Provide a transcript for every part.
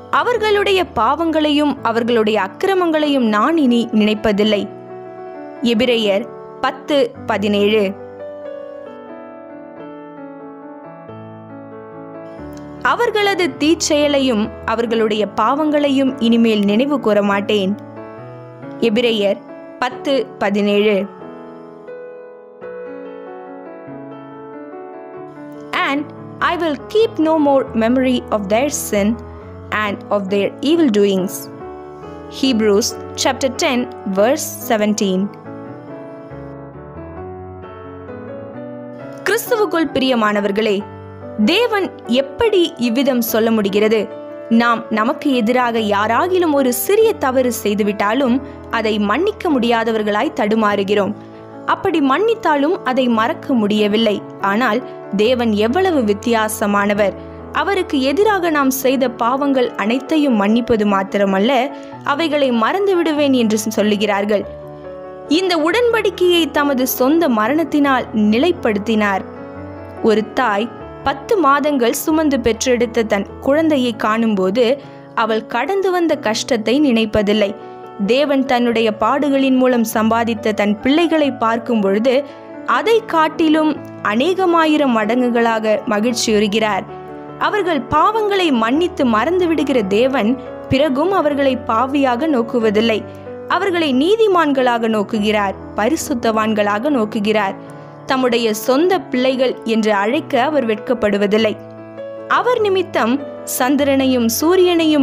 அவர்களுடைய பாவங்களையும் அவர்களுடைய அக்கிரமங்களையும் நான் இனி நினைப்பதில்லை. எபிரெயர் 10:17. அவர்களது தீச்செயலையும் அவர்களுடைய பாவங்களையும் இனிமேல் நினைவு கூற மாட்டேன். எபிரெயர் 10:17. And I will keep no more memory of their sin and of their evil doings. Hebrews chapter 10 verse 17. கிறிஸ்துவுக்குள் பிரியமானவர்களே, தேவன் எப்படி இவ்விதம் சொல்ல முடிகிறது? நாம் நமக்கு எதிராக யாராகிலும் ஒரு சிறிய தவறு செய்துவிட்டாலும் அதை மன்னிக்க முடியாதவர்களாய் தடுமாறுகிறோம். அப்படி மன்னித்தாலும் அதை மறக்க முடியவில்லை. ஆனால் தேவன் எவ்வளவு வித்தியாசமானவர்! அவருக்கு எதிராக நாம் செய்த பாவங்கள் அனைத்தையும் மன்னிப்பது மாத்திரமல்ல, அவைகளை மறந்து விடுவேன் என்று சொல்லுகிறார்கள். இந்த உடன்படிக்கையை தமது சொந்த மரணத்தினால் நிலைப்படுத்தினார். ஒரு தாய் 10 மாதங்கள் சுமந்து பெற்றெடுத்த தன் குழந்தையை காணும்போது அவள் கடந்து வந்த கஷ்டத்தை நினைப்பதில்லை. தேவன் தன்னுடைய பாடுகளின் மூலம் சம்பாதித்த தன் பிள்ளைகளை பார்க்கும் பொழுது அதை காட்டிலும் அநேகமாயிரம் மடங்குகளாக மகிழ்ச்சியுறுகிறார். அவர்கள் பாவங்களை மன்னித்து மறந்து விடுகிற தேவன் பிறகும் அவர்களை பாவியாக நோக்குவதில்லை. அவர்களை நீதிமான்களாக நோக்குகிறார், பரிசுத்தவான்களாக நோக்குகிறார். தம்முடைய சொந்த பிள்ளைகள் என்று அழைக்க அவர் வெட்கப்படுவதில்லை. அவர் நிமித்தம் சந்திரனையும் சூரியனையும்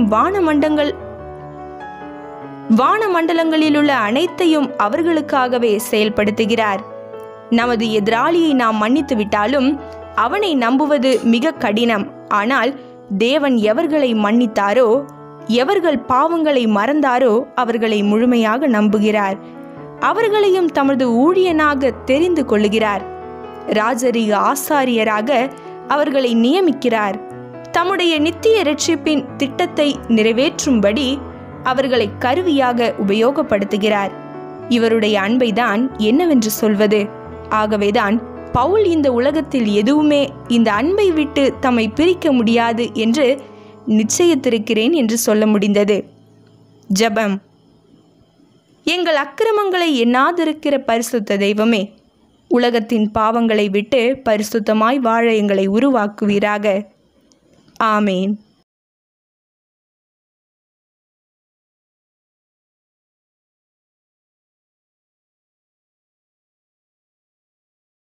வானமண்டலங்களில் உள்ள அனைத்தையும் அவர்களுக்காகவே செயல்படுத்துகிறார். நமது எதிராளியை நாம் மன்னித்து விட்டாலும் அவனை நம்புவது மிக கடினம். ஆனால் தேவன் எவர்களை மன்னித்தாரோ, எவர்கள் பாவங்களை மறந்தாரோ அவர்களை முழுமையாக நம்புகிறார். அவர்களையும் தமது ஊழியனாக தெரிந்து கொள்ளுகிறார். ராஜரீக ஆசாரியராக அவர்களை நியமிக்கிறார். தம்முடைய நித்திய இரட்சிப்பின் திட்டத்தை நிறைவேற்றும்படி அவர்களை கருவியாக உபயோகப்படுத்துகிறார். இவருடைய அன்பைதான் என்னவென்று சொல்வது? ஆகவேதான் பவுல் இந்த உலகத்தில் எதுவுமே இந்த அன்பை விட்டு தம்மை பிரிக்க முடியாது என்று நிச்சயித்திருக்கிறேன் என்று சொல்ல முடிந்தது. ஜெபம். எங்கள் அக்கிரமங்களை எண்ணாதிருக்கிற பரிசுத்த தெய்வமே, உலகத்தின் பாவங்களை விட்டு பரிசுத்தமாய் வாழ எங்களை உருவாக்குவீராக. ஆமேன்.